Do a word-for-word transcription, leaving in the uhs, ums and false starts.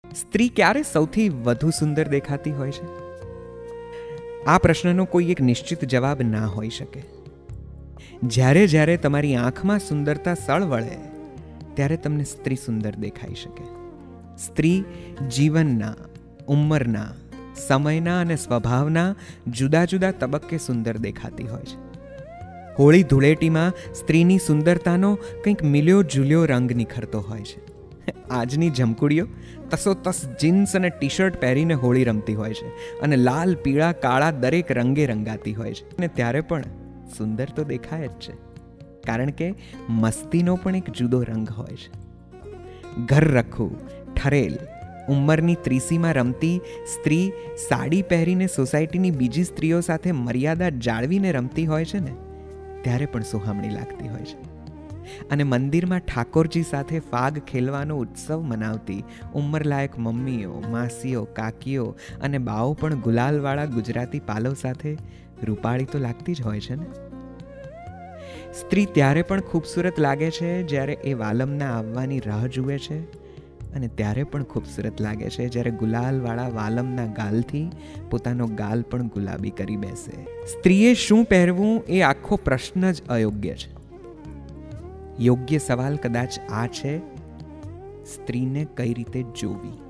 સ્ત્રી ક્યારે સૌથી વધુ સુંદર દેખાતી હોય છે? આ પ્રશ્નનો કોઈ એક નિશ્ચિત જવાબ ના હોઈ શકે. જ્યારે જ્યારે તમારી આંખમાં સુંદરતા સળવળે ત્યારે તમને સ્ત્રી સુંદર દેખાઈ શકે. સ્ત્રી જીવનના, ઉંમરના, સમયના અને સ્વભાવના જુદા જુદા તબક્કે સુંદર દેખાતી હોય છે. હોળી ધૂળેટીમાં સ્ત્રીની સુંદરતાનો કંઈક મિલ્યો જુલ્યો રંગ નિખરતો હોય છે. આજની જમકુડીઓ તસોતસ જીન્સ અને ટી શર્ટ પહેરીને હોળી રમતી હોય છે અને લાલ, પીળા, કાળા દરેક રંગે રંગાતી હોય છે. અને ત્યારે પણ સુંદર તો દેખાય જ છે, કારણ કે મસ્તીનો પણ એક જુદો રંગ હોય છે. ઘર રખું, ઠરેલ, ઉંમરની ત્રીસીમાં રમતી સ્ત્રી સાડી પહેરીને સોસાયટીની બીજી સ્ત્રીઓ સાથે મર્યાદા જાળવીને રમતી હોય છે ને, ત્યારે પણ સુહામણી લાગતી હોય છે. અને મંદિરમાં ઠાકોરજી સાથે ફાગ ખેલવાનો ઉત્સવ મનાવતી ઉંમરલાયક મમ્મીઓ, માસીઓ, કાકીઓ અને બાઓ પણ ગુલાલવાળા ગુજરાતી પાલવ સાથે રૂપાળી તો લાગતી જ હોય છે ને. સ્ત્રી ત્યારે પણ ખૂબસૂરત લાગે છે જ્યારે એ વાલમના આવવાની રાહ જુએ છે, અને ત્યારે પણ ખૂબસૂરત લાગે છે જ્યારે ગુલાલવાળા વાલમના ગાલથી પોતાનો ગાલ પણ ગુલાબી કરી બેસે. સ્ત્રીએ શું પહેરવું એ આખો પ્રશ્ન જ અયોગ્ય છે. યોગ્ય સવાલ કદાચ આ છે: સ્ત્રીને કઈ રીતે જોવી.